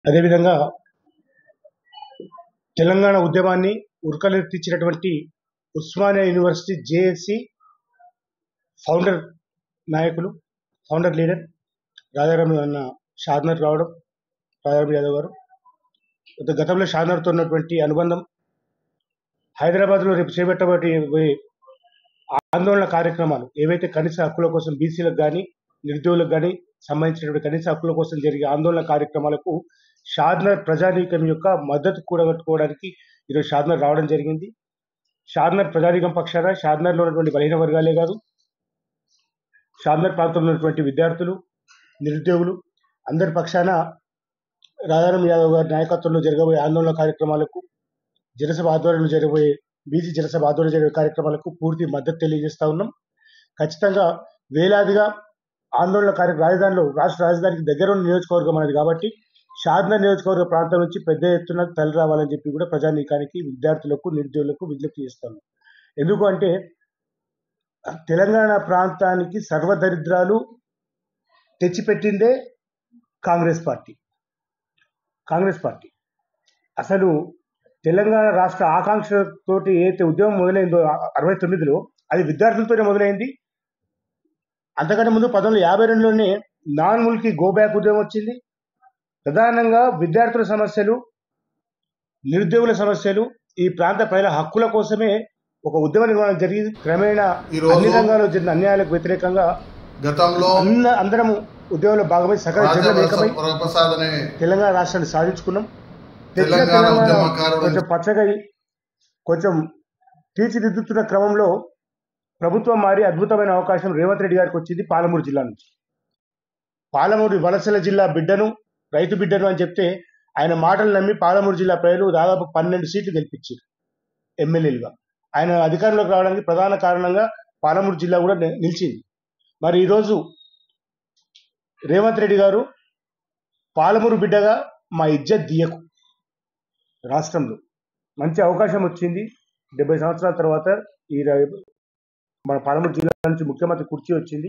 అదేవిధంగా తెలంగాణ ఉద్యమాన్ని ఉరకలెత్తించినటువంటి ఉస్మానియా యూనివర్సిటీ జేఏసీ ఫౌండర్ నాయకులు, ఫౌండర్ లీడర్ రాజారాం అన్న షాద్నర్ రావడం, రాజారాం యాదవ్ గారు గతంలో షాద్నర్తో ఉన్నటువంటి అనుబంధం, హైదరాబాద్లో రేపు చేపట్టబోయే ఆందోళన కార్యక్రమాలు ఏవైతే కనీస హక్కుల కోసం బీసీలకు కానీ నిరుద్యోగులకు కానీ సంబంధించినటువంటి కనీస హక్కుల కోసం జరిగే ఆందోళన కార్యక్రమాలకు షాద్నర్ ప్రజానీకం యొక్క మద్దతు కూడగట్టుకోవడానికి ఈరోజు షాద్నర్ రావడం జరిగింది. షాద్నర్ ప్రజానీకం పక్షాన షాద్నర్లో ఉన్నటువంటి బలహీన వర్గాలే కాదు, షాద్నర్ ప్రాంతంలో ఉన్నటువంటి విద్యార్థులు, నిరుద్యోగులు అందరి పక్షాన రాజారాం యాదవ్ గారి నాయకత్వంలో జరగబోయే ఆందోళన కార్యక్రమాలకు, జనసభ ఆధ్వర్యంలో జరగబోయే బీసీ జనసభ ఆధ్వర్యంలో జరిగే కార్యక్రమాలకు పూర్తి మద్దతు తెలియజేస్తా ఉన్నాం. ఖచ్చితంగా వేలాదిగా ఆందోళన రాజధానిలో రాష్ట్ర రాజధానికి దగ్గర ఉన్న నియోజకవర్గం అనేది కాబట్టి షాద్నర్ నియోజకవర్గ ప్రాంతం నుంచి పెద్ద ఎత్తున తరలి రావాలని చెప్పి కూడా ప్రజానీకానికి, విద్యార్థులకు, నిరుద్యోగులకు విజ్ఞప్తి చేస్తాను. ఎందుకు అంటే తెలంగాణ ప్రాంతానికి సర్వదరిద్రాలు తెచ్చిపెట్టిందే కాంగ్రెస్ పార్టీ. అసలు తెలంగాణ రాష్ట్ర ఆకాంక్షతోటి ఏదైతే ఉద్యమం మొదలైందో 69లో అది విద్యార్థులతోనే మొదలైంది. అంతకంటే ముందు 1952లోనే నాన్ ముల్కీ గోబ్యాక్ ఉద్యమం వచ్చింది. ప్రధానంగా విద్యార్థుల సమస్యలు, నిరుద్యోగుల సమస్యలు, ఈ ప్రాంత ప్రజల హక్కుల కోసమే ఒక ఉద్యమ నిర్మాణం జరిగింది. క్రమేణా అన్ని రంగాల్లో జరిగిన అన్యాయాలకు వ్యతిరేకంగా గతంలో అందరం ఉద్యమంలో భాగమై సకల జనమేకమై తెలంగాణ రాష్ట్రాన్ని సాధించుకున్నాం. కొంచెం పచ్చగా కొంచెం తీర్చిదిద్దుతున్న క్రమంలో ప్రభుత్వం మారి అద్భుతమైన అవకాశం రేవంత్ రెడ్డి గారికి వచ్చింది పాలమూరు జిల్లా నుంచి. పాలమూరు వలసల జిల్లా బిడ్డను, రైతు బిడ్డను అని చెప్తే ఆయన మాటలు నమ్మి పాలమూరు జిల్లా ప్రజలు దాదాపు 12 సీట్లు గెలిపించారు ఎమ్మెల్యేలుగా. ఆయన అధికారంలోకి రావడానికి ప్రధాన కారణంగా పాలమూరు జిల్లా కూడా నిలిచింది. మరి ఈరోజు రేవంత్ రెడ్డి గారు పాలమూరు బిడ్డగా మా ఇజ్జత్ దియకు, రాష్ట్రంలో మంచి అవకాశం వచ్చింది. 70 సంవత్సరాల తర్వాత ఈ మన పాలమూరు జిల్లా నుంచి ముఖ్యమంత్రి కుర్చీ వచ్చింది.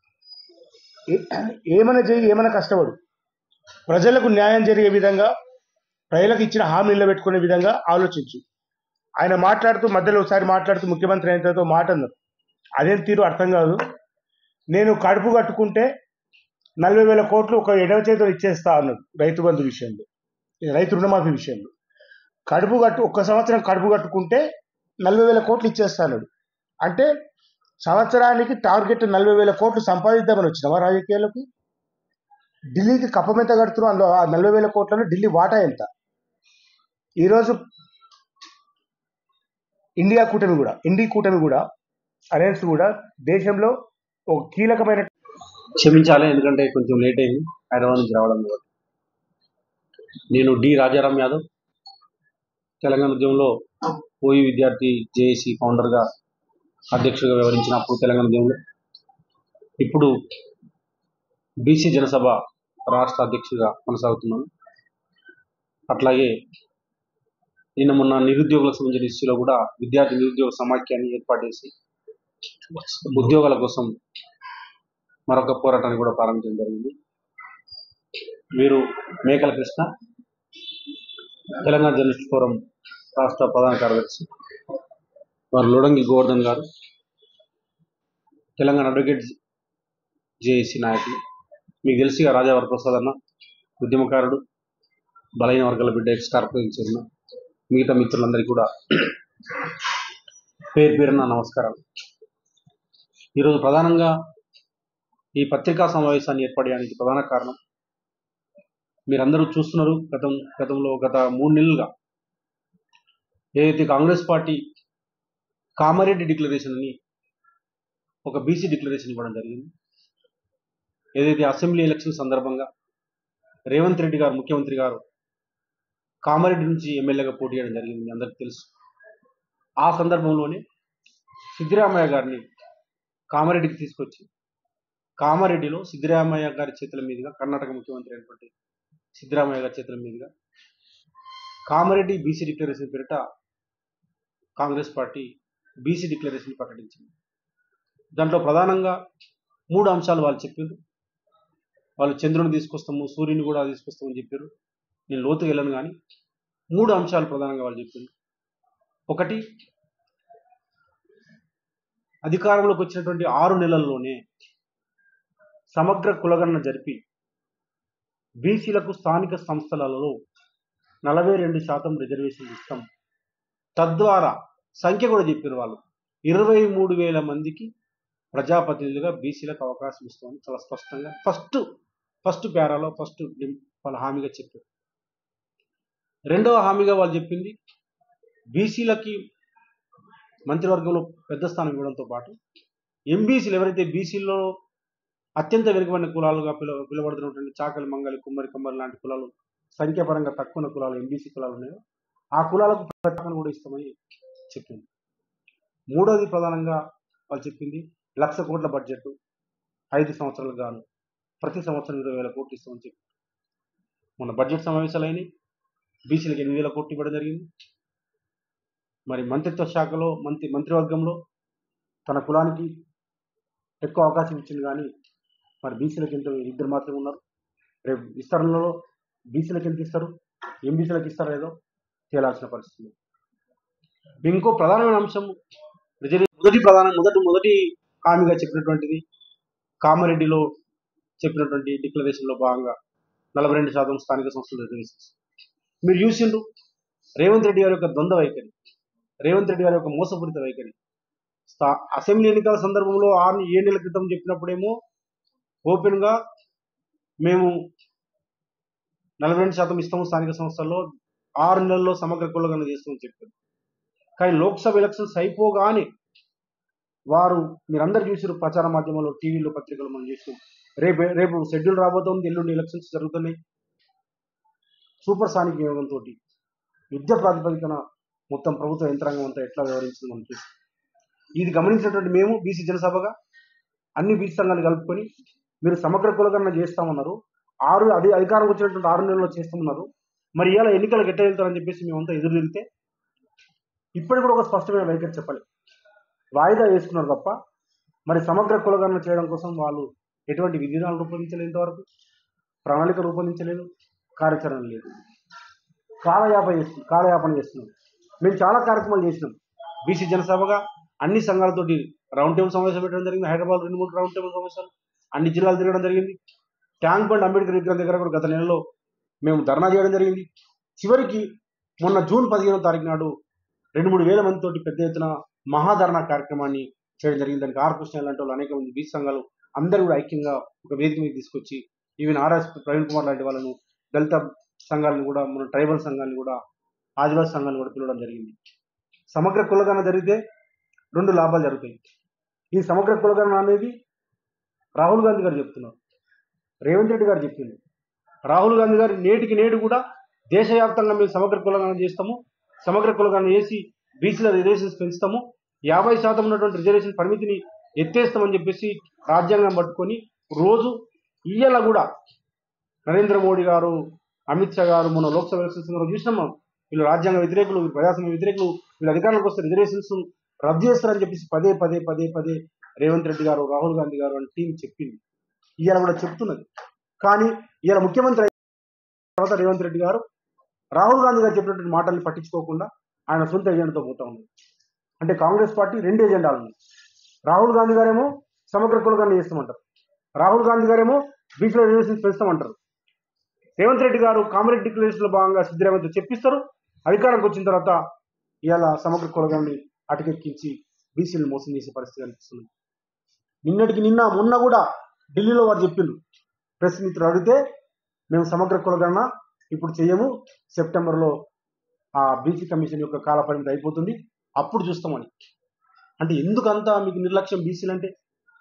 ఏమైనా చేయి, ఏమైనా కష్టపడు, ప్రజలకు న్యాయం జరిగే విధంగా, ప్రజలకు ఇచ్చిన హామీ నిలబెట్టుకునే విధంగా ఆలోచించు. ఆయన మధ్యలో ఒకసారి మాట్లాడుతూ ముఖ్యమంత్రి అయిన తర్వాత మాట అన్నారు. అదేం తీరు అర్థం కాదు. నేను కడుపు కట్టుకుంటే 40,000 కోట్లు ఒక ఎడవ చేతిలో ఇచ్చేస్తా అన్నాడు రైతు బంధు విషయంలో, రైతు రుణమాఫీ విషయంలో. ఒక్క సంవత్సరం కడుపు కట్టుకుంటే 40,000 కోట్లు ఇచ్చేస్తా అన్నాడు. అంటే సంవత్సరానికి టార్గెట్ 40,000 కోట్లు సంపాదిద్దామని వచ్చినావా రాజకీయాల్లోకి? ఢిల్లీకి కప్పం ఎంత కడుతున్నావు, అందులో ఆ 40,000 కోట్లలో ఢిల్లీ వాటా ఎంత? ఈరోజు ఇండి కూటమి కూడా అలయన్స్ కూడా దేశంలో ఒక కీలకమైన, క్షమించాలి ఎందుకంటే కొంచెం లేట్ అయింది హైదరాబాద్ నుంచి రావడం. నేను డి రాజారాం యాదవ్, తెలంగాణ ఉద్యమంలో ఓయూ విద్యార్థి జేఏసీ ఫౌండర్గా, అధ్యక్షుడిగా వ్యవహరించినప్పుడు తెలంగాణ ఉద్యమంలో, ఇప్పుడు బీసీ జనసభ రాష్ట్ర అధ్యక్షుడిగా కొనసాగుతున్నాను. అట్లాగే నిన్న మొన్న నిరుద్యోగులకు సంబంధించిన ఇష్యూలో కూడా విద్యార్థి నిరుద్యోగ సమాఖ్యాన్ని ఏర్పాటు చేసి ఉద్యోగాల కోసం మరొక పోరాటాన్ని కూడా ప్రారంభించడం జరిగింది. వీరు మేకల కృష్ణ, తెలంగాణ జర్నలిస్ట్ ఫోరం రాష్ట్ర ప్రధాన కార్యదర్శి. వారు లోడంగి గోవర్ధన్ గారు, తెలంగాణ అడ్వకేట్ జేఏసీ నాయకులు. మీకు తెలిసి రాజా వరప్రసాద్ అన్న ఉద్యమకారుడు, బలహీన వర్గాల బిడ్డ, ఎక్స్ కార్పొరేషన్ చైర్మన్. మిగతా మిత్రులందరికీ కూడా పేరు పేరున నమస్కారాలు. ఈరోజు ప్రధానంగా ఈ పత్రికా సమావేశాన్ని ఏర్పడడానికి ప్రధాన కారణం మీరందరూ చూస్తున్నారు. గతంలో గత 3 నెలలుగా ఏదైతే కాంగ్రెస్ పార్టీ కామారెడ్డి డిక్లరేషన్ అని ఒక బీసీ డిక్లరేషన్ ఇవ్వడం జరిగింది. ఏదైతే అసెంబ్లీ ఎలక్షన్ సందర్భంగా రేవంత్ రెడ్డి గారు, ముఖ్యమంత్రి గారు కామారెడ్డి నుంచి ఎమ్మెల్యేగా పోటీ చేయడం జరిగింది, మీ అందరికీ తెలుసు. ఆ సందర్భంలోనే సిద్దిరామయ్య గారిని కామారెడ్డికి తీసుకొచ్చి కామారెడ్డిలో సిద్దిరామయ్య గారి చేతుల మీదుగా, కర్ణాటక ముఖ్యమంత్రి అయినటువంటి సిద్దిరామయ్య గారి చేతుల మీదుగా కామారెడ్డి బీసీ డిక్లరేషన్ పేరిట కాంగ్రెస్ పార్టీ బీసీ డిక్లరేషన్ ప్రకటించింది. దాంట్లో ప్రధానంగా 3 అంశాలు వాళ్ళు చెప్పారు. వాళ్ళు చంద్రుని తీసుకొస్తాము, సూర్యుని కూడా తీసుకొస్తామని చెప్పారు. నేను లోతుగా వెళ్ళను కానీ 3 అంశాలు ప్రధానంగా వాళ్ళు చెప్పింది. ఒకటి, అధికారంలోకి వచ్చినటువంటి 6 నెలల్లోనే సమగ్ర కులగణన జరిపి బీసీలకు స్థానిక సంస్థలలో 42% రిజర్వేషన్ ఇస్తాం. తద్వారా సంఖ్య కూడా చెప్పారు వాళ్ళు, 23,000 మందికి ప్రజాప్రతినిధులుగా బీసీలకు అవకాశం ఇస్తామని చాలా స్పష్టంగా ఫస్ట్ పేరాలో వాళ్ళ హామీగా చెప్పారు. రెండవ హామీగా వాళ్ళు చెప్పింది, బీసీలకి మంత్రివర్గంలో పెద్ద స్థానం ఇవ్వడంతో పాటు ఎంబీసీలు ఎవరైతే బీసీల్లో అత్యంత వెనుకబడిన కులాలుగా పిలువబడుతున్నటువంటి చాకలి, మంగలి, కుమ్మరి, కమ్మరి లాంటి కులాలు సంఖ్యాపరంగా తక్కువ కులాలు ఎంబీసీ కులాలు ఉన్నాయో ఆ కులాలకు ప్రత్యేకతను కూడా ఇస్తామని చెప్పింది. మూడవది ప్రధానంగా వాళ్ళు చెప్పింది, 1,00,000 కోట్ల బడ్జెట్ 5 సంవత్సరాలకు గాను ప్రతి సంవత్సరం 20,000 కోట్లు ఇస్తామని చెప్పి మొన్న బడ్జెట్ సమావేశాలైన బీసీలకు 8,000 కోట్లు ఇవ్వడం జరిగింది. మరి మంత్రిత్వ శాఖలో మంత్రివర్గంలో తన కులానికి ఎక్కువ అవకాశం ఇచ్చింది కానీ మరి బీసీలకు ఎంత, 2 మాత్రమే ఉన్నారు. రేపు విస్తరణలో బీసీలకు ఎంత ఇస్తారు, ఎంబీసీలకు ఇస్తారో లేదో తేలాల్సిన పరిస్థితి. ఇంకో ప్రధానమైన అంశం మొదటి హామీగా చెప్పినటువంటిది, కామారెడ్డిలో చెప్పినటువంటి డిక్లరేషన్లో భాగంగా 42% స్థానిక సంస్థల రిజర్వేషన్స్. మీరు చూసిండ్రు రేవంత్ రెడ్డి గారి యొక్క ద్వంద్వ వైఖరి, రేవంత్ రెడ్డి గారి యొక్క మోసపూరిత వైఖరి. అసెంబ్లీ ఎన్నికల సందర్భంలో 7 నెలల క్రితం చెప్పినప్పుడేమో ఓపెన్గా మేము 42% ఇస్తాము స్థానిక సంస్థల్లో, 6 నెలల్లో సమగ్ర కులగణన చేస్తామని చెప్పారు. కానీ లోక్సభ ఎలక్షన్స్ అయిపోగానే వారు, మీరందరూ చూసారు ప్రచార మాధ్యమాల్లో, టీవీలో, పత్రికలు మనం చూసాం, రేపు షెడ్యూల్ రాబోతోంది, ఎల్లుండి ఎలక్షన్స్ జరుగుతున్నాయి. సూపర్ సానిక్ వినియోగంతో యుద్ధ ప్రాతిపదికన మొత్తం ప్రభుత్వ యంత్రాంగం అంతా ఎట్లా వ్యవహరించింది మనం చూస్తాం. ఇది గమనించినటువంటి మేము బీసీ జనసభగా అన్ని బీసీ సంఘాలు కలుపుకొని మీరు సమగ్ర కులగణన చేస్తామన్నారు, అధికారం వచ్చినటువంటి 6 నెలల్లో చేస్తామన్నారు, మరి ఇవాళ ఎన్నికలకు ఎట్లా వెళ్తారని చెప్పేసి మేమంతా ఎదురు తిరిగితే ఇప్పటికి కూడా ఒక స్పష్టమైన వైఖరి చెప్పాలి. వాయిదా వేసుకున్నారు తప్ప మరి సమగ్ర కులగణన చేయడం కోసం వాళ్ళు ఎటువంటి విధానాలు రూపొందించలేదు, ఇంతవరకు ప్రణాళిక రూపొందించలేదు, కార్యాచరణ లేదు, కాలయాపన చేస్తున్నాం. మేము చాలా కార్యక్రమాలు చేసినాం బీసీ జనసభగా, అన్ని సంఘాలతోటి రౌండ్ టేబుల్ సమావేశం పెట్టడం జరిగింది. హైదరాబాద్ 2-3 రౌండ్ టేబుల్ సమావేశాలు, అన్ని జిల్లాలు తిరగడం జరిగింది. ట్యాంక్ బండ్ అంబేద్కర్ విగ్రహం దగ్గర కూడా గత నెలలో మేము ధర్నా చేయడం జరిగింది. చివరికి మొన్న జూన్ 15వ తారీఖు నాడు 2-3 వేల మందితోటి పెద్ద ఎత్తున మహాధర్నా కార్యక్రమాన్ని చేయడం జరిగింది. దానికి ఆర్ కృష్ణ లాంటి వాళ్ళు, అనేక మంది బీసీ సంఘాలు అందరూ కూడా ఐక్యంగా ఒక వేదిక మీద తీసుకొచ్చి, ఈవెన్ ఆర్ఎస్ ప్రవీణ్ కుమార్ లాంటి వాళ్ళను, దళిత సంఘాలను కూడా, మన ట్రైబల్ సంఘాలను కూడా, ఆదివాసీ సంఘాలను కూడా పిలవడం జరిగింది. సమగ్ర కులగణన జరిగితే 2 లాభాలు జరుగుతాయి. ఈ సమగ్ర కులగణన అనేది రాహుల్ గాంధీ గారు చెప్తున్నారు, రేవంత్ రెడ్డి గారు చెప్పింది. రాహుల్ గాంధీ గారు నేడు కూడా దేశవ్యాప్తంగా మేము సమగ్ర కులగణన చేస్తాము, సమగ్ర కులగణన చేసి బీసీల రిజర్వేషన్స్ పెంచుతాము, 50% ఉన్నటువంటి రిజర్వేషన్ పరిమితిని ఎత్తేస్తామని చెప్పేసి రాజ్యాంగం పట్టుకొని రోజు ఇయ్యాల కూడా నరేంద్ర మోడీ గారు, అమిత్ షా గారు మొన్న లోక్సభ ఎలక్షన్స్ చూసినాం మనం, వీళ్ళు రాజ్యాంగ వ్యతిరేకులు, వీళ్ళు ప్రజాస్వామ్య వ్యతిరేకులు, వీళ్ళు అధికారంలోకి వస్తే రిజర్వేషన్స్ రద్దు చేస్తారని చెప్పేసి పదే రేవంత్ రెడ్డి గారు, రాహుల్ గాంధీ గారు అని టీం చెప్పింది. ఇవాళ కూడా చెప్తున్నది. కానీ ఇవాళ ముఖ్యమంత్రి అయిన తర్వాత రేవంత్ రెడ్డి గారు రాహుల్ గాంధీ గారు చెప్పినటువంటి మాటల్ని పట్టించుకోకుండా ఆయన సొంత ఎజెండాతో పోతా ఉంది. అంటే కాంగ్రెస్ పార్టీ 2 ఎజెండాలు ఉన్నాయి. రాహుల్ గాంధీ గారేమో సమగ్ర కులగణన చేస్తామంటారు, రాహుల్ గాంధీ గారేమో బీసీల రిజర్వేషన్స్ పెంచుతామంటారు. రేవంత్ రెడ్డి గారు కామారెడ్డి డిక్లరేషన్లో భాగంగా సిద్ధరామయ్యతో చెప్పిస్తారు, అధికారంకి వచ్చిన తర్వాత ఇవాళ సమగ్ర కులగణని అటకెక్కించి బీసీలను మోసం చేసే పరిస్థితి కనిపిస్తుంది. మొన్న కూడా ఢిల్లీలో వారు చెప్పిండ్రు, ప్రెస్ మిత్రులు అడిగితే మేము సమగ్ర కులగణన ఇప్పుడు చేయము, సెప్టెంబర్లో ఆ బీసీ కమిషన్ యొక్క కాల పరిమితి అయిపోతుంది, అప్పుడు చూస్తామని. అంటే ఎందుకంతా మీకు నిర్లక్ష్యం? బీసీలు అంటే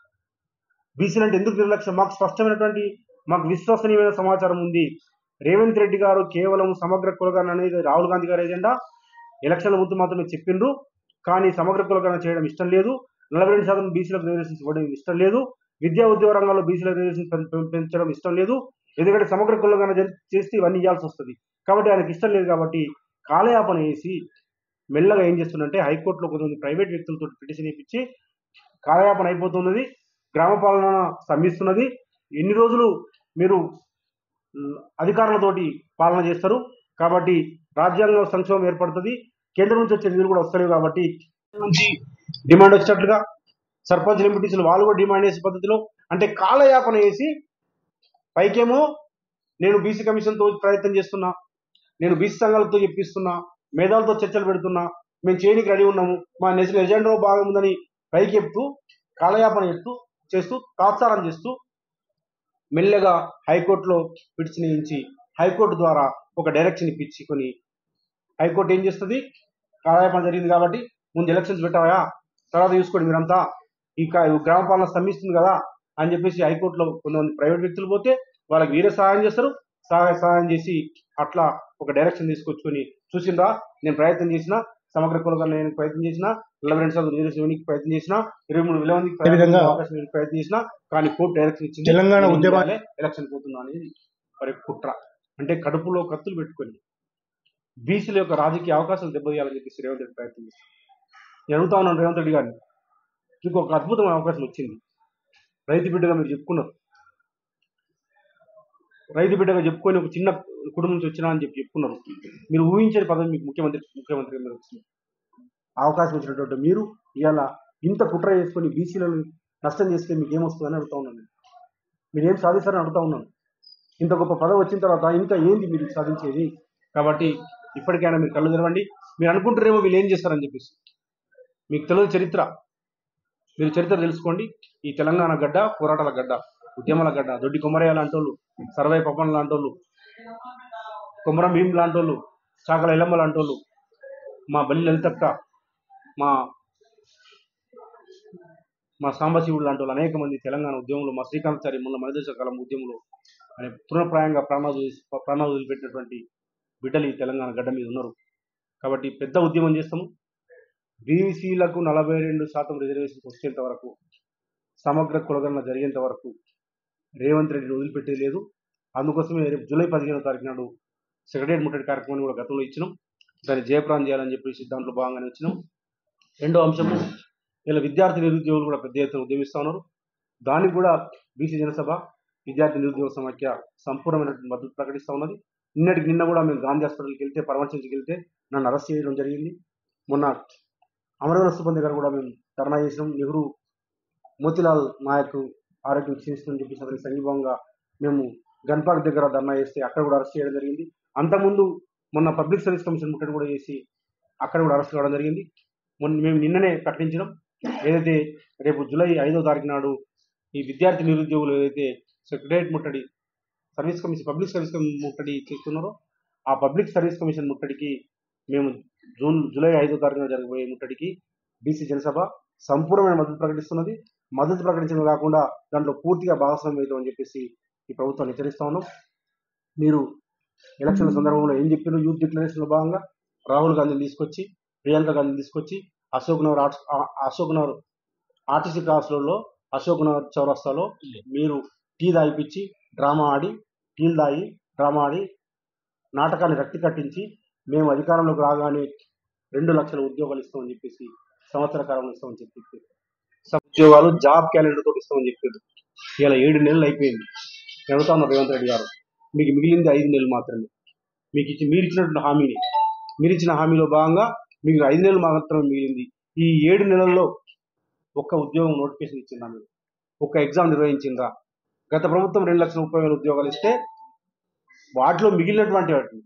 ఎందుకు నిర్లక్ష్యం? మాకు స్పష్టమైనటువంటి, మాకు విశ్వసనీయమైన సమాచారం ఉంది. రేవంత్ రెడ్డి గారు కేవలం సమగ్ర కులగణన అనేది రాహుల్ గాంధీ గారి ఎజెండా, ఎలక్షన్ల ముందు మాత్రమే చెప్పిండ్రు. కానీ సమగ్ర కులగణన చేయడం ఇష్టం లేదు, 42% బీసీలకు రిజర్వేషన్స్ ఇవ్వడం ఇష్టం లేదు, విద్యా ఉద్యోగ రంగంలో బీసీల రిజర్వేషన్స్ పెంచడం ఇష్టం లేదు. ఎందుకంటే సమగ్ర కులగణన చేస్తే ఇవన్నీ ఇవ్వాల్సి వస్తుంది కాబట్టి ఆయనకి ఇష్టం లేదు. కాబట్టి కాలయాపన వేసి మెల్లగా ఏం చేస్తుందంటే హైకోర్టులో కొంతమంది ప్రైవేట్ వ్యక్తులతో పిటిషన్ ఇప్పించి కాలయాపన అయిపోతున్నది, గ్రామ పాలన స్తంభిస్తున్నది. ఎన్ని రోజులు మీరు అధికారులతోటి పాలన చేస్తారు. కాబట్టి రాజ్యాంగ సంక్షోభం ఏర్పడుతుంది. కేంద్రం నుంచి వచ్చే నిధులు కూడా వస్తలేవు. కాబట్టి నుంచి డిమాండ్ వచ్చినట్లుగా సర్పంచ్ ఎంపీటీసీలు వాళ్ళు కూడా డిమాండ్ చేసే పద్ధతిలో అంటే కాలయాపన చేసి పైకేమో నేను బీసీ కమిషన్తో ప్రయత్నం చేస్తున్నా, నేను బీసీ సంఘాలతో చెప్పిస్తున్నా, మేధావులతో చర్చలు పెడుతున్నా, మేము చేయడానికి రెడీ ఉన్నాము, మా నేషనల్ ఎజెండాలో భాగం ఉందని పైకి చెప్తూ కాలయాపన చేస్తూ తాత్సారం చేస్తూ మెల్లగా హైకోర్టులో పిటిషన్ ఇచ్చి హైకోర్టు ద్వారా ఒక డైరెక్షన్ ఇప్పించుకొని హైకోర్టు ఏం చేస్తుంది, కాలయాపన జరిగింది కాబట్టి ముందు ఎలక్షన్స్ పెట్టావా, తర్వాత చూసుకోండి మీరంతా, ఈ గ్రామ పాలన స్తంభిస్తుంది కదా అని చెప్పేసి హైకోర్టులో కొంతమంది ప్రైవేట్ వ్యక్తులు పోతే వాళ్ళకి వీరే సహాయం చేస్తారు. సహాయం చేసి అట్లా ఒక డైరెక్షన్ తీసుకొచ్చుకొని చూసిండ్రా నేను ప్రయత్నం చేసిన, సమగ్ర కులగణన నేను ప్రయత్నం చేసిన, 42 రిజర్వేషన్ ప్రయత్నం చేసిన, 23 వేల మందికి అవకాశం ప్రయత్నం చేసిన, కానీ కోర్టు డైరెక్షన్ ఇచ్చింది తెలంగాణ ఉద్యమాలే ఎలక్షన్ పోతున్నా అనేది మరి కుట్ర. అంటే కడుపులో కత్తులు పెట్టుకొని బీసీల యొక్క రాజకీయ అవకాశాలు దెబ్బతీయాలని చెప్పేసి రేవంత్ రెడ్డి ప్రయత్నం చేస్తారు. నేను అడుగుతా ఉన్నాను రేవంత్ రెడ్డి గారిని, మీకు ఒక అద్భుతమైన అవకాశం వచ్చింది. రైతు బిడ్డగా మీరు చెప్పుకున్నారు, రైతు బిడ్డగా చెప్పుకొని ఒక చిన్న కుటుంబం నుంచి వచ్చినా అని చెప్పుకున్నారు. మీరు ఊహించని పదవి మీకు ముఖ్యమంత్రిగా మీరు వచ్చింది. అవకాశం వచ్చినటువంటి మీరు ఇవాళ ఇంత కుట్ర చేసుకొని బీసీలను నష్టం చేస్తే మీకు ఏమొస్తుందని అడుగుతా ఉన్నాను. మీరు ఏం సాధిస్తారని అడుగుతా ఉన్నాను. ఇంత గొప్ప పదవి వచ్చిన తర్వాత ఇంకా ఏంది మీరు సాధించేది? కాబట్టి ఇప్పటికైనా మీరు కళ్ళు తెరవండి. మీరు అనుకుంటారేమో వీళ్ళు ఏం చేస్తారని చెప్పేసి, మీకు తెలియదు చరిత్ర. మీరు చరిత్ర తెలుసుకోండి. ఈ తెలంగాణ గడ్డ పోరాటాల గడ్డ, ఉద్యమాల గడ్డ. దొడ్డి కొమరయ్య లాంటి వాళ్ళు, సర్వై పప్పన్ లాంటి వాళ్ళు, కొమరం భీం లాంటి వాళ్ళు, చాకల ఎల్లమ్మ లాంటి వాళ్ళు, మా బల్లి లలితక్క, మా సాంబశివుడు లాంటి వాళ్ళు అనేక మంది తెలంగాణ ఉద్యమంలో, మా శ్రీకాంతాచారి మొన్న మనదేశ కాలం ఉద్యమంలో అనే తృణప్రాయంగా ప్రాణాలు వదిలిపెట్టినటువంటి బిడ్డలు ఈ తెలంగాణ గడ్డ మీద ఉన్నారు. కాబట్టి పెద్ద ఉద్యమం చేస్తాము. బీసీలకు 42% రిజర్వేషన్స్ వచ్చేంత వరకు, సమగ్ర కులగణన జరిగేంత వరకు రేవంత్ రెడ్డిని వదిలిపెట్టేది లేదు. అందుకోసమే రేపు జూలై 15వ తారీఖు నాడు సెక్రటరియట్ ముట్టడి కార్యక్రమాన్ని కూడా గతంలో ఇచ్చినాం. దాన్ని జయప్రాం చేయాలని చెప్పేసి దాంట్లో భాగంగానే వచ్చినాం. రెండో అంశము, ఇలా విద్యార్థి నిరుద్యోగులు కూడా పెద్ద ఎత్తున ఉద్యమిస్తూ ఉన్నారు. దానికి కూడా బీసీ జనసభ విద్యార్థి నిరుద్యోగ సమాఖ్య సంపూర్ణమైనటువంటి మద్దతు ప్రకటిస్తూ ఉన్నది. నిన్న కూడా మేము గాంధీ హాస్పిటల్కి వెళ్తే, పరామర్శించుకు వెళ్తే నన్ను అరెస్ట్ చేయడం జరిగింది. మొన్న అమరవీర సుబ్బంది దగ్గర కూడా మేము ధర్నా చేసినాం. నెహ్రూ మోతిలాల్ నాయక్ ఆరోగ్యం క్షీణిస్తుందని చెప్పేసి అతనికి సంఘీభావంగా మేము గన్పార్క్ దగ్గర ధర్నా చేస్తే అక్కడ కూడా అరెస్ట్ చేయడం జరిగింది. అంతకుముందు మొన్న పబ్లిక్ సర్వీస్ కమిషన్ ముట్టడి కూడా చేసి అక్కడ కూడా అరెస్ట్ కావడం జరిగింది. మేము నిన్ననే ప్రకటించడం, ఏదైతే రేపు జూలై 5వ తారీఖు నాడు ఈ విద్యార్థి నిరుద్యోగులు ఏదైతే సెక్రటరియట్ ముట్టడి పబ్లిక్ సర్వీస్ ముట్టడి చేస్తున్నారో ఆ పబ్లిక్ సర్వీస్ కమిషన్ ముట్టడికి మేము జూలై 5వ తారీఖున జరగబోయే ముట్టడికి బీసీ జనసభ సంపూర్ణమైన మద్దతు ప్రకటిస్తున్నది. మద్దతు ప్రకటించడం కాకుండా దాంట్లో పూర్తిగా భాగస్వామ్యం అవుతామని చెప్పేసి ఈ ప్రభుత్వాన్ని హెచ్చరిస్తా ఉన్నాం. మీరు ఎలక్షన్ల సందర్భంలో ఏం చెప్పారు? యూత్ డిక్లరేషన్లో భాగంగా రాహుల్ గాంధీని తీసుకొచ్చి, ప్రియాంక గాంధీని తీసుకొచ్చి అశోక్ నగర్ ఆర్టీసీ క్రాస్లలో అశోక్ నగర్ చౌరస్తాలో మీరు టీ దాయిపించి టీలు దాగి డ్రామా ఆడి నాటకాన్ని రక్తి కట్టించి మేము అధికారంలోకి రాగానే 2 లక్షల ఉద్యోగాలు ఇస్తామని చెప్పేసి, సంవత్సర కాలంలో ఇస్తామని చెప్పి, ఉద్యోగాలు జాబ్ క్యాలెండర్ తోటి ఇస్తామని చెప్పారు. ఇలా 7 నెలలు అయిపోయింది. నేను అడుగుతా ఉన్నా రేవంత్ రెడ్డి గారు, మీకు మిగిలింది 5 నెలలు మాత్రమే. మీరు ఇచ్చిన హామీలో భాగంగా మీకు 5 నెలలు మాత్రమే మిగిలింది. ఈ 7 నెలల్లో ఒక్క ఉద్యోగం నోటిఫికేషన్ ఇచ్చిందా? మీరు ఒక్క ఎగ్జామ్ నిర్వహించిందా? గత ప్రభుత్వం 2,30,000 ఉద్యోగాలు ఇస్తే వాటిలో మిగిలినటువంటి వాటిని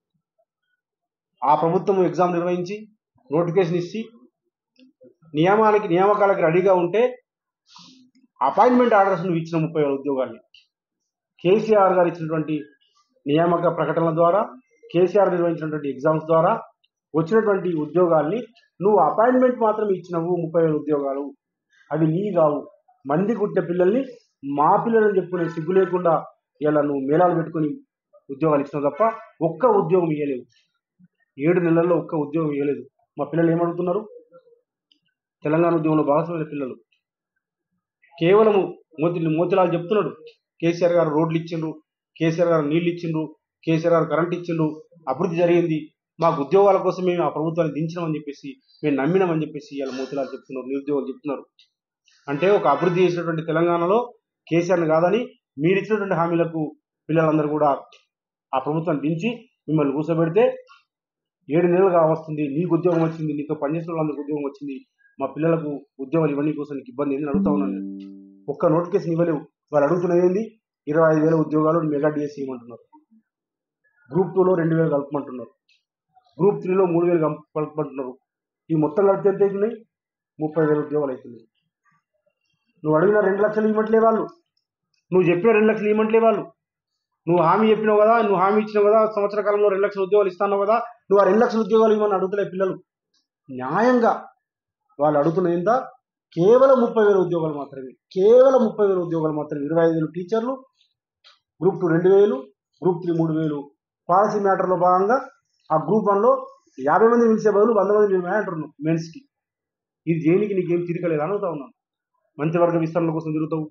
ఆ ప్రభుత్వం ఎగ్జామ్ నిర్వహించి నోటిఫికేషన్ ఇచ్చి నియామకాలకి రెడీగా ఉంటే అపాయింట్మెంట్ ఆర్డర్స్ నువ్వు ఇచ్చిన 30,000 ఉద్యోగాల్ని కేసీఆర్ గారు ఇచ్చినటువంటి నియామక ప్రకటనల ద్వారా, కేసీఆర్ నిర్వహించినటువంటి ఎగ్జామ్స్ ద్వారా వచ్చినటువంటి ఉద్యోగాల్ని నువ్వు అపాయింట్మెంట్ మాత్రం ఇచ్చినవు. 30,000 ఉద్యోగాలు అవి నీ కావు. మంది పుట్టిన పిల్లల్ని మా పిల్లలని చెప్పుకునే సిగ్గు లేకుండా ఇలా నువ్వు మేళాలు పెట్టుకుని ఉద్యోగాలు ఇచ్చినావు తప్ప ఒక్క ఉద్యోగం ఇవ్వలేవు. 7 నెలల్లో ఒక్క ఉద్యోగం ఇవ్వలేదు. మా పిల్లలు ఏమడుగుతున్నారు? తెలంగాణ ఉద్యమంలో భాగస్వామైన పిల్లలు కేవలము మోతిలాల్ చెప్తున్నాడు, కేసీఆర్ గారు రోడ్లు ఇచ్చిండ్రు, కేసీఆర్ గారు నీళ్లు ఇచ్చిండ్రు, కేసీఆర్ గారు కరెంట్ ఇచ్చిండ్రు, అభివృద్ధి జరిగింది, మాకు ఉద్యోగాల కోసం మేము ఆ ప్రభుత్వాన్ని దించినామని చెప్పేసి, మేము నమ్మినామని చెప్పేసి ఇలా మోతిలాల్ చెప్తున్నారు, నిరుద్యోగులు చెప్తున్నారు. అంటే ఒక అభివృద్ధి చేసినటువంటి తెలంగాణలో కేసీఆర్ని కాదని మీరు ఇచ్చినటువంటి హామీలకు పిల్లలందరూ కూడా ఆ ప్రభుత్వం దించి మిమ్మల్ని కూర్చోబెడితే 7 నెలలుగా వస్తుంది, నీకు ఉద్యోగం వచ్చింది, నీతో పనిచేసిన వాళ్ళందరికీ ఉద్యోగం వచ్చింది, మా పిల్లలకు ఉద్యోగాలు ఇవన్నీ కోసం నీకు ఇబ్బంది ఏందని అడుగుతా ఉన్నాను నేను. ఒక్క నోటిఫికేషన్ ఇవ్వలేవు. వాళ్ళు అడుగుతున్నది ఏంది, 25,000 ఉద్యోగాలు మెగా డిఎస్సి ఇవ్వమంటున్నారు. గ్రూప్ 2లో 2,000 కలుపుమంటున్నారు. గ్రూప్ 3లో 3,000 కలుపుమంటున్నారు. ఈ మొత్తం కలిపితే ఎంత అవుతున్నాయి? 30,000 ఉద్యోగాలు అవుతున్నాయి. నువ్వు అడిగిన 2 లక్షలు ఇవ్వట్లే వాళ్ళు, నువ్వు చెప్పిన 2 లక్షలు ఇవ్వట్లే వాళ్ళు. నువ్వు హామీ చెప్పినావు కదా, నువ్వు హామీ ఇచ్చినావు కదా, సంవత్సర కాలంలో 2 లక్షల ఉద్యోగాలు ఇస్తాను కదా, నువ్వు ఆ 2 లక్షల ఉద్యోగాలు ఇవ్వమని అడుగుతలే పిల్లలు. న్యాయంగా వాళ్ళు అడుగుతున్నది ఎంత? కేవలం 30,000 ఉద్యోగాలు మాత్రమే. కేవలం 30,000 ఉద్యోగాలు మాత్రమే. 25,000 టీచర్లు, గ్రూప్ 2 2,000, గ్రూప్ 3 3,000. పాలసీ మ్యాటర్లో భాగంగా ఆ గ్రూప్ 1లో 50 మంది పిలిచే బదులు 100 మంది పిలిచే అంటున్నావు మెన్స్కి. ఇది చేయడానికి నీకేం తిరగలేదు అడుగుతా ఉన్నాను. మంత్రివర్గ విస్తరణ కోసం తిరుగుతావు,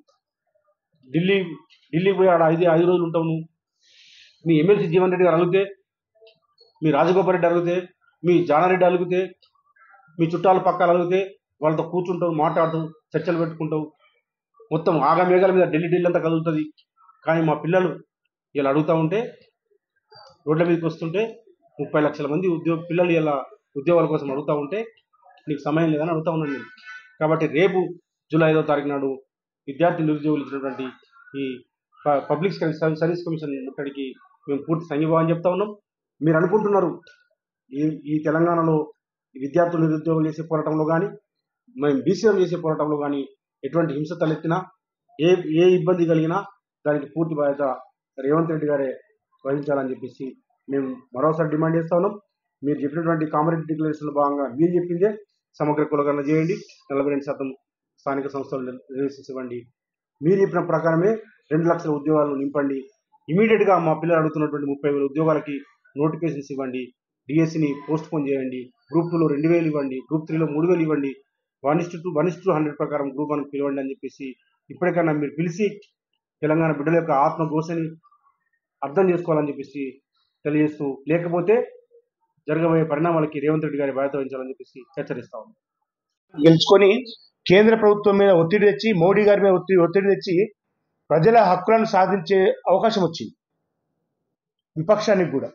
ఢిల్లీ పోయి ఆడ 5 రోజులు ఉంటావు. నువ్వు మీ ఎమ్మెల్సీ జీవన్ రెడ్డి గారు అడిగితే, మీ రాజగోపాల్ రెడ్డి అడిగితే, మీ జానారెడ్డి అడిగితే, మీ చుట్టాలు పక్కలు అడిగితే వాళ్ళతో కూర్చుంటావు, మాట్లాడుతావు, చర్చలు పెట్టుకుంటావు. మొత్తం ఆగమేఘాల మీద ఢిల్లీ అంతా కదులుతుంది. కానీ మా పిల్లలు ఇలా అడుగుతూ ఉంటే, రోడ్ల మీదకి వస్తుంటే 30 లక్షల మంది పిల్లలు ఇలా ఉద్యోగాల కోసం అడుగుతూ ఉంటే నీకు సమయం లేదని అడుగుతా ఉన్నాను నేను. కాబట్టి రేపు జూలై 5వ తారీఖు నాడు విద్యార్థి నిరుద్యోగులు ఇచ్చినటువంటి ఈ పబ్లిక్ సర్వీస్ కమిషన్ ముట్టడికి మేము పూర్తి సంఘీభావం చెప్తా ఉన్నాం. మీరు అనుకుంటున్నారు ఈ తెలంగాణలో విద్యార్థులు నిరుద్యోగులు చేసే పోరాటంలో కానీ, మేము బీసీఎం చేసే పోరాటంలో కానీ ఎటువంటి హింస తలెత్తినా, ఏ ఇబ్బంది కలిగినా దానికి పూర్తి బాధ్యత రేవంత్ రెడ్డి గారే వహించాలని చెప్పేసి మేము మరోసారి డిమాండ్ చేస్తా ఉన్నాం. మీరు చెప్పినటువంటి కామరెడ్డి డిక్లరేషన్లో భాగంగా మీరు చెప్పిందే సమగ్ర కులగణన చేయండి, 42% స్థానిక సంస్థలు రిజర్వేషన్స్ ఇవ్వండి, మీరు చెప్పిన ప్రకారమే 2 లక్షల ఉద్యోగాలను నింపండి, ఇమీడియట్గా మా పిల్లలు అడుగుతున్నటువంటి 30,000 ఉద్యోగాలకి నోటిఫికేషన్స్ ఇవ్వండి, డిఎస్సిని పోస్ట్ పోన్ చేయండి, గ్రూప్ 2లో 2,000 ఇవ్వండి, గ్రూప్ 3లో 3,000 ఇవ్వండి, 1:100 ప్రకారం గ్రూప్ 1 పిలవండి అని చెప్పేసి ఇప్పటికైనా మీరు పిలిచి తెలంగాణ బిడ్డల యొక్క ఆత్మఘోషని అర్థం చేసుకోవాలని చెప్పేసి తెలియజేస్తూ, లేకపోతే జరగబోయే పరిణామాలకి రేవంత్ రెడ్డి గారి బాధ్యత వహించాలని చెప్పేసి హెచ్చరిస్తా ఉన్నాం. గెలుచుకొని కేంద్ర ప్రభుత్వం మీద ఒత్తిడి తెచ్చి, మోడీ గారి మీద ఒత్తిడి తెచ్చి ప్రజల హక్కులను సాధించే అవకాశం వచ్చింది విపక్షానికి కూడా.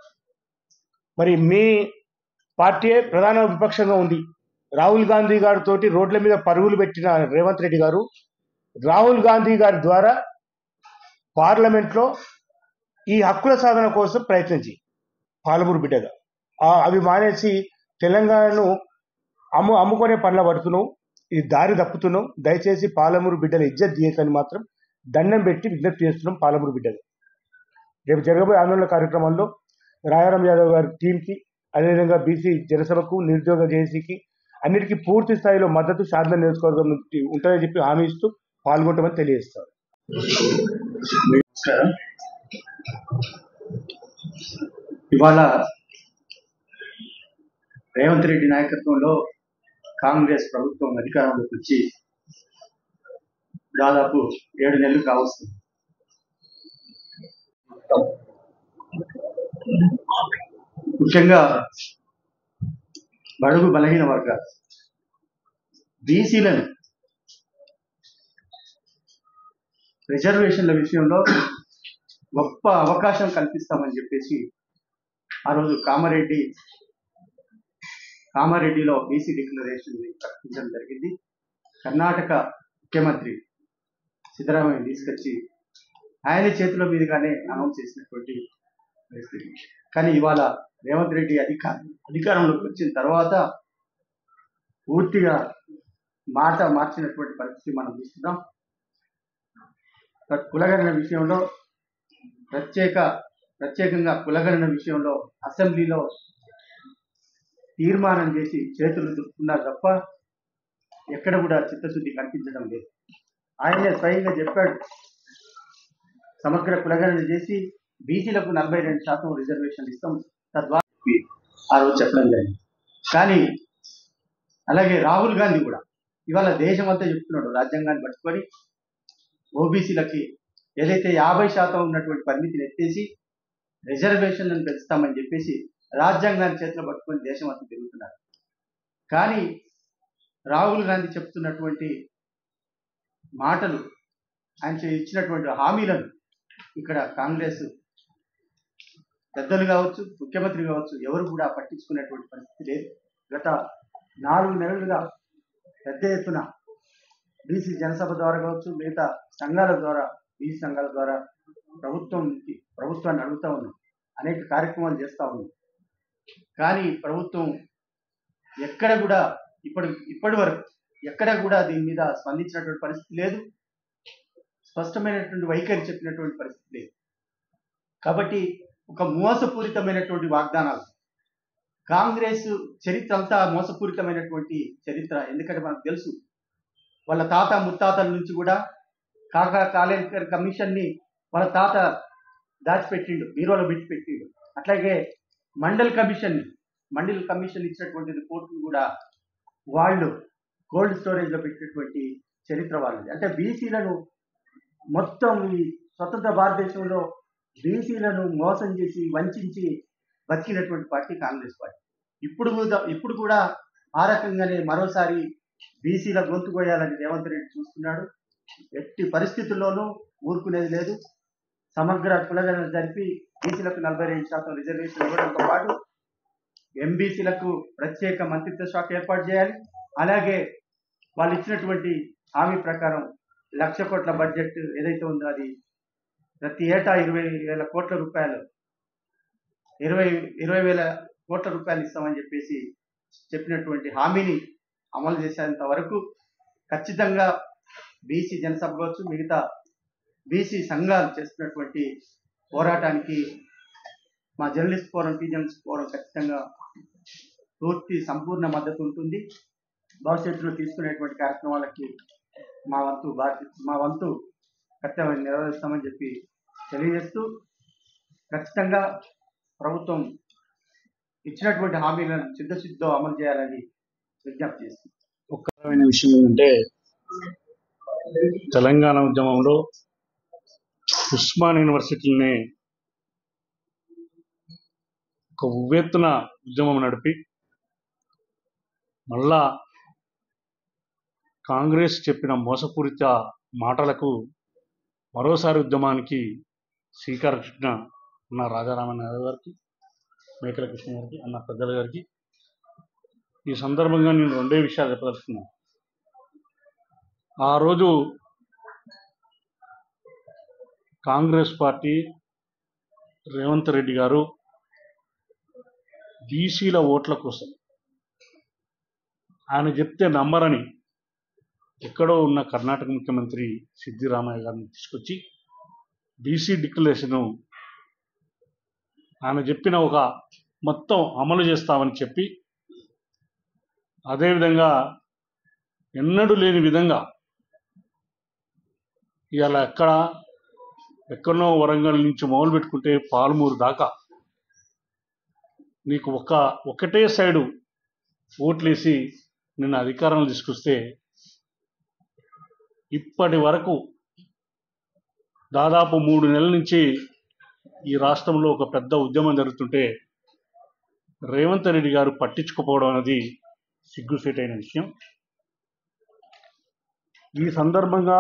మరి మీ పార్టీ ప్రధాన విపక్షంగా ఉంది. రాహుల్ గాంధీ గారితో రోడ్ల మీద పరుగులు పెట్టిన రేవంత్ రెడ్డి గారు రాహుల్ గాంధీ గారి ద్వారా పార్లమెంట్లో ఈ హక్కుల సాధన కోసం ప్రయత్నించి పాలమూరు బిడ్డగా అవి మానేసి తెలంగాణను అమ్ముకునే పనుల పడుతున్నావు, ఈ దారి తప్పుతున్నావు. దయచేసి పాలమూరు బిడ్డల ఇజ్జత్ తీయకని మాత్రం దండం పెట్టి విజ్ఞప్తి చేస్తున్నాం. పాలమూరు బిడ్డలు రేపు జరగబోయే ఆందోళన కార్యక్రమంలో రాయారాం యాదవ్ గారి టీంకి, అదేవిధంగా బీసీ జనసభకు, నిరుద్యోగ జేఏసీకి అన్నిటికీ పూర్తి స్థాయిలో మద్దతు శారదా నియోజకవర్గం నుంచి ఉంటుందని చెప్పి హామీ ఇస్తూ పాల్గొంటామని తెలియజేస్తారు. ఇవాళ రేవంత్ రెడ్డి నాయకత్వంలో కాంగ్రెస్ ప్రభుత్వం అధికారంలోకి వచ్చి దాదాపు 7 నెలలు కావస్తుంది. ముఖ్యంగా బడుగు బలహీన వర్గాలు బీసీలను రిజర్వేషన్ల విషయంలో గొప్ప అవకాశం కల్పిస్తామని చెప్పేసి ఆ రోజు కామారెడ్డిలో బీసీ డిక్లరేషన్ ప్రకటించడం జరిగింది. కర్ణాటక ముఖ్యమంత్రి సిద్ధరామయ్య తీసుకొచ్చి ఆయన చేతుల మీదుగానే అనౌన్స్ చేసినటువంటి పరిస్థితి. కానీ ఇవాళ రేవంత్ రెడ్డి అధికారంలోకి వచ్చిన తర్వాత పూర్తిగా మాట మార్చినటువంటి పరిస్థితి మనం చూస్తున్నాం. కులగణన విషయంలో ప్రత్యేకంగా కులగణన విషయంలో అసెంబ్లీలో తీర్మానం చేసి చేతులు దుక్కున్నారు తప్ప ఎక్కడ కూడా చిత్తశుద్ధి కనిపించడం లేదు. ఆయనే స్వయంగా చెప్పాడు, సమగ్ర కులగణన చేసి బీసీలకు 42% రిజర్వేషన్ ఇస్తాం, తద్వారా ఆ రోజు చెప్పడం జరిగింది. కానీ అలాగే రాహుల్ గాంధీ కూడా ఇవాళ దేశం అంతా చెప్తున్నాడు, రాజ్యాంగాన్ని పట్టుకొని ఓబీసీలకి ఏదైతే 50% ఉన్నటువంటి పరిమితిని ఎత్తేసి రిజర్వేషన్లను పెంచుతామని చెప్పేసి రాజ్యాంగాన్ని చేతిలో పట్టుకొని దేశం అంతా తిరుగుతున్నారు. కానీ రాహుల్ గాంధీ చెప్తున్నటువంటి మాటలు, ఆయన ఇచ్చినటువంటి హామీలను ఇక్కడ కాంగ్రెస్ పెద్దలు కావచ్చు, ముఖ్యమంత్రి కావచ్చు, ఎవరు కూడా పట్టించుకునేటువంటి పరిస్థితి లేదు. గత 4 నెలలుగా పెద్ద ఎత్తున బీసీ జనసభ ద్వారా కావచ్చు, మిగతా సంఘాల ద్వారా, బీసీ సంఘాల ద్వారా ప్రభుత్వాన్ని అడుగుతా ఉన్నాం, అనేక కార్యక్రమాలు చేస్తూ ఉన్నాం. కానీ ప్రభుత్వం ఎక్కడ కూడా ఇప్పటి వరకు ఎక్కడ కూడా దీని మీద స్పందించినటువంటి పరిస్థితి లేదు, స్పష్టమైనటువంటి వైఖరి చెప్పినటువంటి పరిస్థితి లేదు. కాబట్టి ఒక మోసపూరితమైనటువంటి వాగ్దానాలు. కాంగ్రెస్ చరిత్ర అంతా మోసపూరితమైనటువంటి చరిత్ర. ఎందుకంటే మనకు తెలుసు, వాళ్ళ తాత ముత్తాతల నుంచి కూడా కాకా కాలేకర్ కమిషన్ని వాళ్ళ తాత దాచిపెట్టిండు, బీరోలో పెట్టిండు. అట్లాగే మండల్ కమిషన్ ఇచ్చినటువంటి రిపోర్టులు కూడా వాళ్ళు కోల్డ్ స్టోరేజ్లో పెట్టినటువంటి చరిత్ర వాళ్ళది. అంటే బీసీలను మొత్తం ఈ స్వతంత్ర భారతదేశంలో బీసీలను మోసం చేసి వంచి బతికినటువంటి పార్టీ కాంగ్రెస్ పార్టీ. ఇప్పుడు కూడా ఆ రకంగానే మరోసారి బీసీల గొంతు కోయాలని రేవంత్ రెడ్డి చూస్తున్నాడు. ఎట్టి పరిస్థితుల్లోనూ ఊరుకునేది లేదు. సమగ్ర కులగణన జరిపి బీసీలకు 42% రిజర్వేషన్ ఇవ్వడంతో పాటు ఎంబీసీలకు ప్రత్యేక మంత్రిత్వ శాఖ ఏర్పాటు చేయాలి. అలాగే వాళ్ళు ఇచ్చినటువంటి హామీ ప్రకారం 1,00,000 కోట్ల బడ్జెట్ ఏదైతే ఉందో అది ప్రతి ఏటా 20,000 కోట్ల రూపాయలు 20,000 కోట్ల రూపాయలు ఇస్తామని చెప్పేసి చెప్పినటువంటి హామీని అమలు చేసేంత వరకు ఖచ్చితంగా బీసీ జనసభ కావచ్చు, మిగతా బీసీ సంఘాలు చేస్తున్నటువంటి పోరాటానికి మా journalist forum, T journalist forum ఖచ్చితంగా పూర్తి సంపూర్ణ మద్దతు ఉంటుంది. భవిష్యత్తులో తీసుకునేటువంటి కార్యక్రమాలకి మా వంతు కర్తవ్యం నిర్వహిస్తామని చెప్పి తెలియజేస్తూ, ఖచ్చితంగా ప్రభుత్వం ఇచ్చినటువంటి హామీలను చిత్తశుద్ధితో అమలు చేయాలని విజ్ఞప్తి చేస్తుంది. ఒక్కమైన విషయం ఏంటంటే, తెలంగాణ ఉద్యమంలో ఉస్మాన్ యూనివర్సిటీని ఒక ఉవ్వెత్తున ఉద్యమం నడిపి మళ్ళా కాంగ్రెస్ చెప్పిన మోసపూరిత మాటలకు మరోసారి ఉద్యమానికి శ్రీకారం చుట్టిన అన్న రాజారామన్ గారికి, మేకల కృష్ణ గారికి, అన్న పెద్దల గారికి ఈ సందర్భంగా నేను 2 విషయాలు చెప్పదలుచుకున్నాను. ఆ రోజు కాంగ్రెస్ పార్టీ రేవంత్ రెడ్డి గారు బీసీల ఓట్ల కోసం ఆయన చెప్తే నమ్మరని ఎక్కడో ఉన్న కర్ణాటక ముఖ్యమంత్రి సిద్దిరామయ్య గారిని తీసుకొచ్చి బీసీ డిక్లరేషను ఆయన చెప్పిన ఒక మొత్తం అమలు చేస్తామని చెప్పి, అదేవిధంగా ఎన్నడూ లేని విధంగా ఇవాళ ఎక్కడో వరంగల్ నుంచి మొదలు పెట్టుకుంటే పాలమూరు దాకా నీకు ఒకటే సైడు ఓట్లేసి నిన్న అధికారంలో తీసుకొస్తే ఇప్పటి వరకు దాదాపు 3 నెలల నుంచి ఈ రాష్ట్రంలో ఒక పెద్ద ఉద్యమం జరుగుతుంటే రేవంత్ రెడ్డి గారు పట్టించుకోపోవడం అనేది సిగ్గుసేటైన విషయం. ఈ సందర్భంగా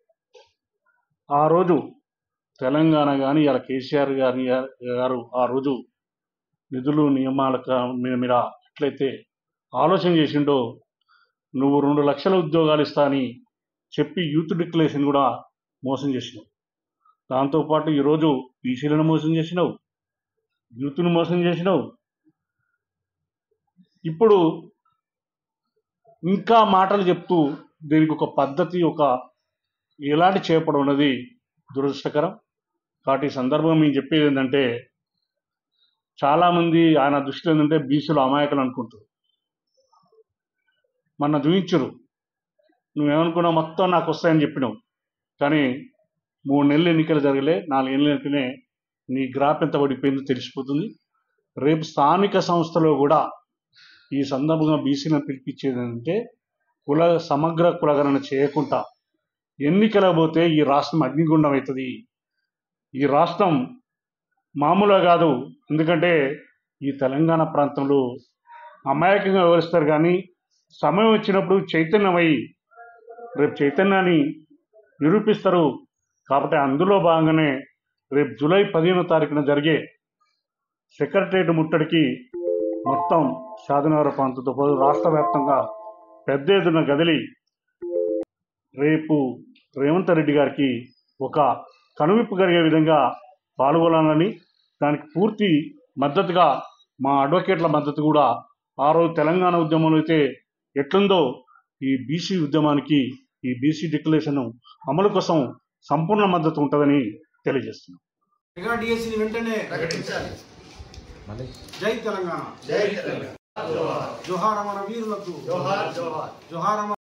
ఆ రోజు తెలంగాణ కానీ ఇలా కేసీఆర్ గారు ఆ రోజు నిధులు నియమాల మీద ఎట్లయితే ఆలోచన చేసిండో, నువ్వు 2 లక్షల ఉద్యోగాలు ఇస్తా అని చెప్పి యూత్ డిక్లరేషన్ కూడా మోసం చేసినావు. దాంతోపాటు ఈరోజు బీసీలను మోసం చేసినావు, యూత్ను మోసం చేసినావు. ఇప్పుడు ఇంకా మాటలు చెప్తూ దీనికి ఒక పద్ధతి, ఎలాంటి చేపడం ఉన్నది దురదృష్టకరం. కాబట్టి ఈ సందర్భంగా మేము చెప్పేది ఏంటంటే, చాలామంది ఆయన దృష్టిలో ఏంటంటే బీసీలు అమాయకులు అనుకుంటారు. మొన్న చూపించరు, నువ్వేమనుకున్నావు మొత్తం నాకు వస్తాయని చెప్పినావు, కానీ 3 నెలలు ఎన్నికలు జరగలే, 4 ఏళ్ళ ఎన్నికనే నీ గ్రాఫ్ ఎంత పడిపోయిందో తెలిసిపోతుంది. రేపు స్థానిక సంస్థలో కూడా ఈ సందర్భంగా బీసీలను పిలిపించేది ఏంటంటే, సమగ్ర కులగణన చేయకుండా ఎన్నికలకు పోతే ఈ రాష్ట్రం అగ్నిగుండం అవుతుంది. ఈ రాష్ట్రం మామూలుగా కాదు. ఎందుకంటే ఈ తెలంగాణ ప్రాంతంలో అమాయకంగా వివరిస్తారు, కానీ సమయం వచ్చినప్పుడు చైతన్యమై రేపు చైతన్యాన్ని నిరూపిస్తారు. కాబట్టి అందులో భాగంగానే రేపు జూలై 15వ తారీఖున జరిగే సెక్రటరియట్ ముట్టడికి మొత్తం షాదనగర్ ప్రాంతంతో పాటు రాష్ట్ర వ్యాప్తంగా పెద్ద ఎత్తున కదిలి రేపు రేవంత్ రెడ్డి గారికి ఒక కనువిప్పు కలిగే విధంగా పాల్గొనాలని, దానికి పూర్తి మద్దతుగా మా అడ్వకేట్ల మద్దతు కూడా ఆ రోజు తెలంగాణ ఉద్యమంలో అయితే ఎట్లుందో ఈ బీసీ ఉద్యమానికి, ఈ బీసీ డిక్లరేషన్ అమలు కోసం సంపూర్ణ మద్దతు ఉంటుందని తెలియజేస్తున్నాం. మెగా డిఎస్సిని వెంటనే ప్రకటించాలి. జై తెలంగాణ. జై తెలంగాణ. జోహార్ అమర వీరులకు. జోహార్ జోహార్. జోహార్ అమర